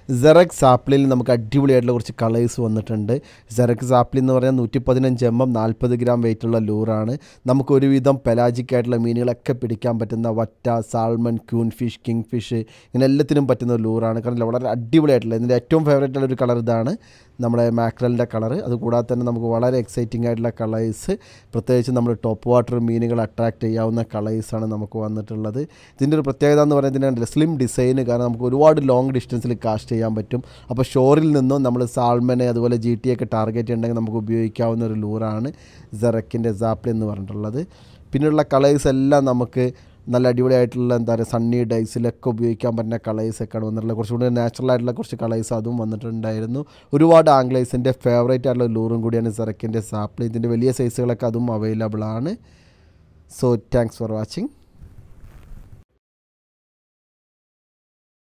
സെറക് സാപ്ലിയിൽ നമുക്ക് അടിപൊളിയായിട്ടുള്ള കുറച്ച് കളേഴ്സ് വന്നിട്ടുണ്ട്. സെറക് സാപ്ലി എന്ന് പറഞ്ഞാൽ 115 mm 40 ഗ്രാം വെയിറ്റുള്ള ലൂറാണ്. നമുക്ക് ഒരുവിധം പെലാജിക് ആയിട്ടുള്ള മീനുകളൊക്കെ പിടിക്കാൻ പറ്റുന്ന വറ്റ, salmon, queen fish, king fish ഇങ്ങനെ എല്ലാത്തിനും പറ്റുന്ന ഒരു ലൂറാണ്. കാരണം വളരെ അടിപൊളിയായിട്ടുള്ള ഇതിൻ്റെ ഏറ്റവും ഫേവറേറ്റ് ഉള്ള ഒരു കളർ ഇതാണ്, നമ്മുടെ മാക്രലിൻ്റെ കളർ. അതുകൂടാതെ തന്നെ നമുക്ക് വളരെ എക്സൈറ്റിംഗ് ആയിട്ടുള്ള കളേഴ്സ്, പ്രത്യേകിച്ച് നമ്മൾ ടോപ്പ് വാട്ടർ മീനുകൾ അട്രാക്റ്റ് ചെയ്യാവുന്ന കളേഴ്സാണ് നമുക്ക് വന്നിട്ടുള്ളത്. ഇതിൻ്റെ ഒരു പ്രത്യേകത എന്ന് പറയുന്നത് സ്ലിം ഡിസൈന്, കാരണം നമുക്ക് ഒരുപാട് ലോങ് ഡിസ്റ്റൻസിൽ കാസ്റ്റ് ചെയ്യാൻ പറ്റും. അപ്പോൾ ഷോറിൽ നിന്നും നമ്മൾ സാൾമനെ അതുപോലെ GT ഒക്കെ ടാർഗറ്റ് ഉണ്ടെങ്കിൽ നമുക്ക് ഉപയോഗിക്കാവുന്ന ഒരു ലൂറാണ് സെറക്കിൻ്റെ സാപ്ലി എന്ന് പറഞ്ഞിട്ടുള്ളത്. പിന്നെയുള്ള കളേഴ്സ് എല്ലാം നമുക്ക് നല്ല അടിപൊളിയായിട്ടുള്ള എന്താ പറയുക സണ്ണി ഡേയ്സിലൊക്കെ ഉപയോഗിക്കാൻ പറ്റുന്ന കളേഴ്സൊക്കെയാണ് വന്നിട്ടുള്ളത്. കുറച്ചുകൂടി നാച്ചുറൽ ആയിട്ടുള്ള കുറച്ച് കളേഴ്സ് അതും വന്നിട്ടുണ്ടായിരുന്നു. ഒരുപാട് ആംഗ്ലേഴ്സിൻ്റെ ഫേവറേറ്റ് ആയിട്ടുള്ള ലൂറും കൂടിയാണ് സെറക്കിൻ്റെ സാപ്ലി. ഇതിൻ്റെ വലിയ സൈസുകളൊക്കെ അതും അവൈലബിൾ ആണ്. So thanks for watching.